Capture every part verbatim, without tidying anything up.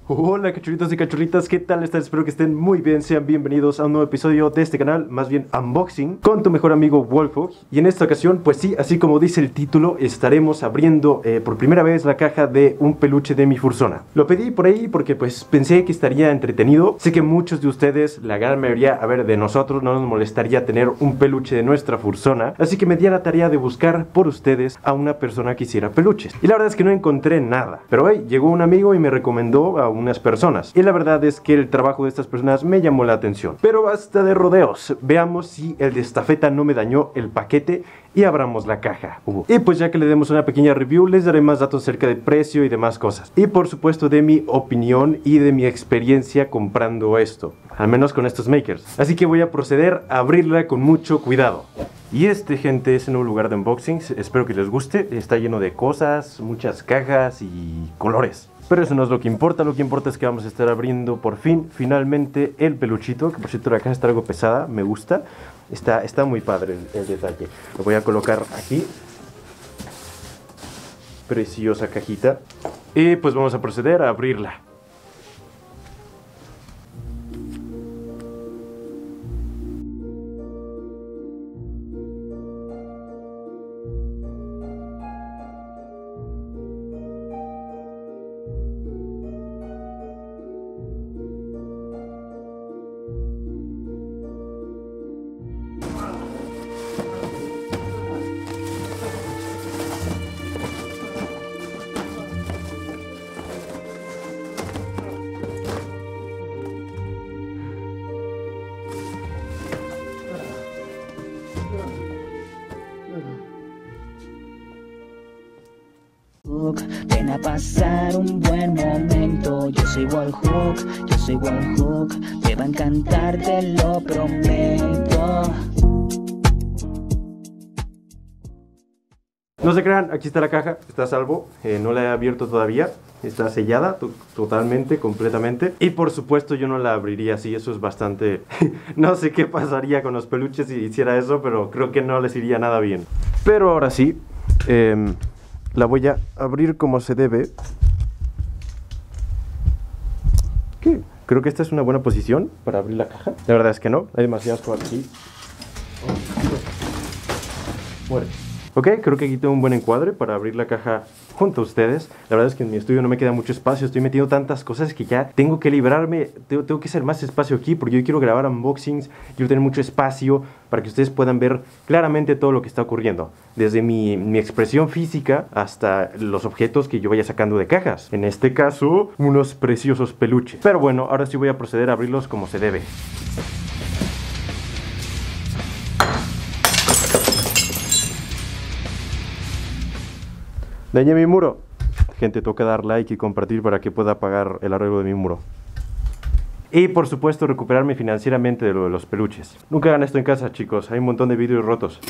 Hola cachorritos y cachorritas, ¿qué tal están? Espero que estén muy bien, sean bienvenidos a un nuevo episodio de este canal, más bien unboxing, con tu mejor amigo Wolfog. Y en esta ocasión, pues sí, así como dice el título, estaremos abriendo eh, por primera vez la caja de un peluche de mi Fursona. Lo pedí por ahí porque pues pensé que estaría entretenido. Sé que muchos de ustedes, la gran mayoría, a ver, de nosotros no nos molestaría tener un peluche de nuestra Fursona, así que me di a la tarea de buscar por ustedes a una persona que hiciera peluches. Y la verdad es que no encontré nada, pero hey, llegó un amigo y me recomendó a un unas personas, y la verdad es que el trabajo de estas personas me llamó la atención. Pero basta de rodeos, veamos si el de estafeta no me dañó el paquete y abramos la caja. Uh. Y pues ya que le demos una pequeña review, les daré más datos acerca del precio y demás cosas, y por supuesto de mi opinión y de mi experiencia comprando esto, al menos con estos makers. Así que voy a proceder a abrirla con mucho cuidado. Y este, gente, es el nuevo lugar de unboxings. Espero que les guste. Está lleno de cosas, muchas cajas y colores. Pero eso no es lo que importa, lo que importa es que vamos a estar abriendo por fin, finalmente, el peluchito, que por cierto la caja está algo pesada, me gusta, está, está muy padre el, el detalle. Lo voy a colocar aquí, preciosa cajita, y pues vamos a proceder a abrirla. Ven a pasar un buen momento. Yo soy Wolfog, yo soy Wolfog. Te va a encantar, te lo prometo. No se crean, aquí está la caja, está a salvo, eh, no la he abierto todavía, está sellada totalmente, completamente. Y por supuesto yo no la abriría así, eso es bastante... no sé qué pasaría con los peluches si hiciera eso, pero creo que no les iría nada bien. Pero ahora sí, eh, la voy a abrir como se debe. ¿Qué? Creo que esta es una buena posición para abrir la caja. La verdad es que no, hay demasiadas cosas aquí. Muere. Ok, creo que aquí tengo un buen encuadre para abrir la caja junto a ustedes. La verdad es que en mi estudio no me queda mucho espacio, estoy metiendo tantas cosas que ya tengo que librarme, tengo, tengo que hacer más espacio aquí porque yo quiero grabar unboxings, quiero tener mucho espacio para que ustedes puedan ver claramente todo lo que está ocurriendo, desde mi, mi expresión física hasta los objetos que yo vaya sacando de cajas. En este caso, unos preciosos peluches. Pero bueno, ahora sí voy a proceder a abrirlos como se debe. Dañé mi muro. Gente, toca dar like y compartir para que pueda pagar el arreglo de mi muro. Y por supuesto recuperarme financieramente de lo de los peluches. Nunca hagan esto en casa, chicos. Hay un montón de vidrios rotos.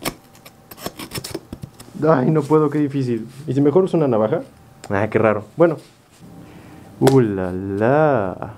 Ay, no puedo, qué difícil. ¿Y si mejor uso una navaja? Ah, qué raro. Bueno. Uh, la, la.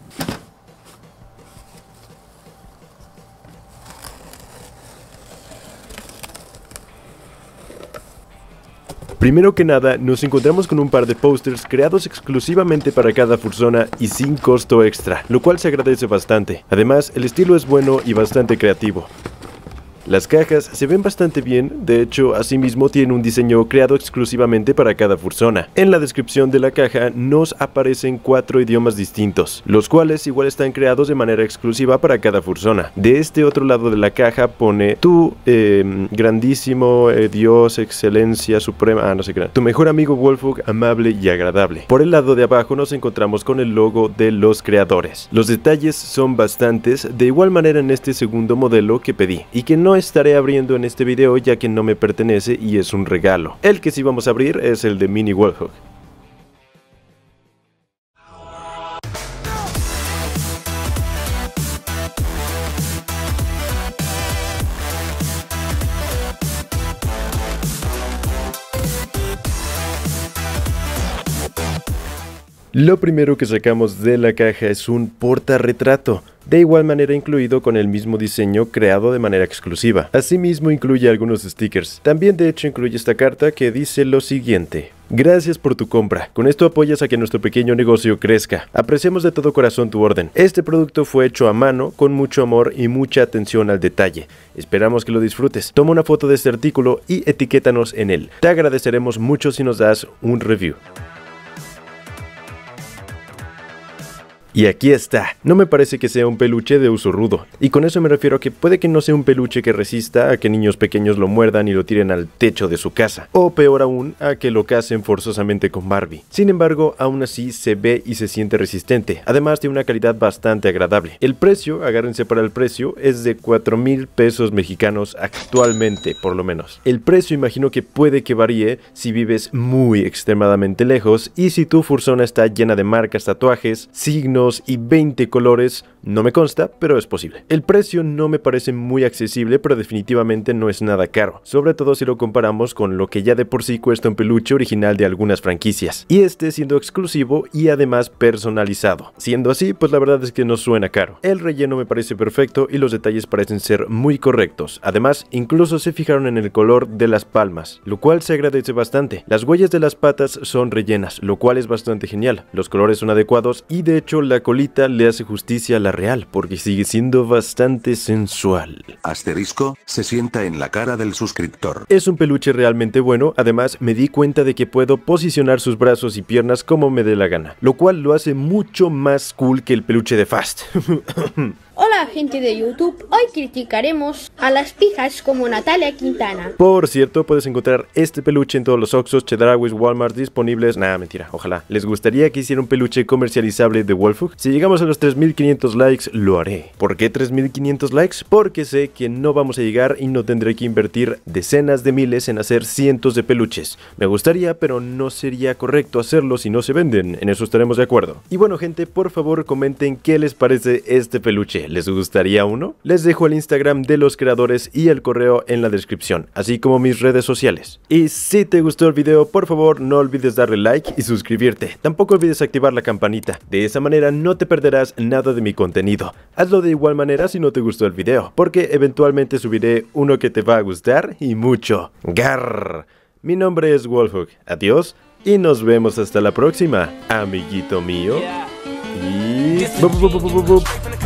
Primero que nada, nos encontramos con un par de pósters creados exclusivamente para cada Fursona y sin costo extra, lo cual se agradece bastante. Además, el estilo es bueno y bastante creativo. Las cajas se ven bastante bien, de hecho, asimismo tienen un diseño creado exclusivamente para cada Fursona. En la descripción de la caja nos aparecen cuatro idiomas distintos, los cuales igual están creados de manera exclusiva para cada Fursona. De este otro lado de la caja pone tu eh, grandísimo eh, Dios, excelencia suprema, ah, no sé qué, tu mejor amigo Wolfog, amable y agradable. Por el lado de abajo nos encontramos con el logo de los creadores. Los detalles son bastantes, de igual manera en este segundo modelo que pedí, y que no estaré abriendo en este video ya que no me pertenece y es un regalo. El que sí vamos a abrir es el de Mini Wolfog. Lo primero que sacamos de la caja es un portarretrato, de igual manera incluido con el mismo diseño creado de manera exclusiva. Asimismo incluye algunos stickers. También de hecho incluye esta carta que dice lo siguiente: Gracias por tu compra, con esto apoyas a que nuestro pequeño negocio crezca. Apreciamos de todo corazón tu orden. Este producto fue hecho a mano, con mucho amor y mucha atención al detalle. Esperamos que lo disfrutes. Toma una foto de este artículo y etiquétanos en él. Te agradeceremos mucho si nos das un review. Y aquí está, no me parece que sea un peluche de uso rudo, y con eso me refiero a que puede que no sea un peluche que resista a que niños pequeños lo muerdan y lo tiren al techo de su casa, o peor aún, a que lo casen forzosamente con Barbie. Sin embargo, aún así se ve y se siente resistente, además de una calidad bastante agradable. El precio, agárrense para el precio, es de cuatro mil pesos mexicanos actualmente, por lo menos. El precio imagino que puede que varíe si vives muy extremadamente lejos y si tu fursona está llena de marcas, tatuajes, signos y veinte colores, no me consta, pero es posible. El precio no me parece muy accesible, pero definitivamente no es nada caro, sobre todo si lo comparamos con lo que ya de por sí cuesta un peluche original de algunas franquicias, y este siendo exclusivo y además personalizado. Siendo así, pues la verdad es que no suena caro. El relleno me parece perfecto y los detalles parecen ser muy correctos. Además, incluso se fijaron en el color de las palmas, lo cual se agradece bastante. Las huellas de las patas son rellenas, lo cual es bastante genial. Los colores son adecuados y de hecho la colita le hace justicia a la real, porque sigue siendo bastante sensual. Asterisco, se sienta en la cara del suscriptor. Es un peluche realmente bueno, además me di cuenta de que puedo posicionar sus brazos y piernas como me dé la gana, lo cual lo hace mucho más cool que el peluche de Fast. Hola gente de YouTube, hoy criticaremos a las pijas como Natalia Quintana. Por cierto, puedes encontrar este peluche en todos los Oxxos, Chedrauis, Walmart disponibles. Nah, mentira, ojalá. ¿Les gustaría que hiciera un peluche comercializable de Wolfug? Si llegamos a los tres mil quinientos likes, lo haré. ¿Por qué tres mil quinientos likes? Porque sé que no vamos a llegar y no tendré que invertir decenas de miles en hacer cientos de peluches. Me gustaría, pero no sería correcto hacerlo si no se venden, en eso estaremos de acuerdo. Y bueno gente, por favor comenten qué les parece este peluche. ¿Les gustaría uno? Les dejo el Instagram de los creadores y el correo en la descripción, así como mis redes sociales. Y si te gustó el video, por favor no olvides darle like y suscribirte. Tampoco olvides activar la campanita, de esa manera no te perderás nada de mi contenido. Hazlo de igual manera si no te gustó el video, porque eventualmente subiré uno que te va a gustar y mucho. Garr. Mi nombre es Wolfug, adiós y nos vemos hasta la próxima, amiguito mío. Y...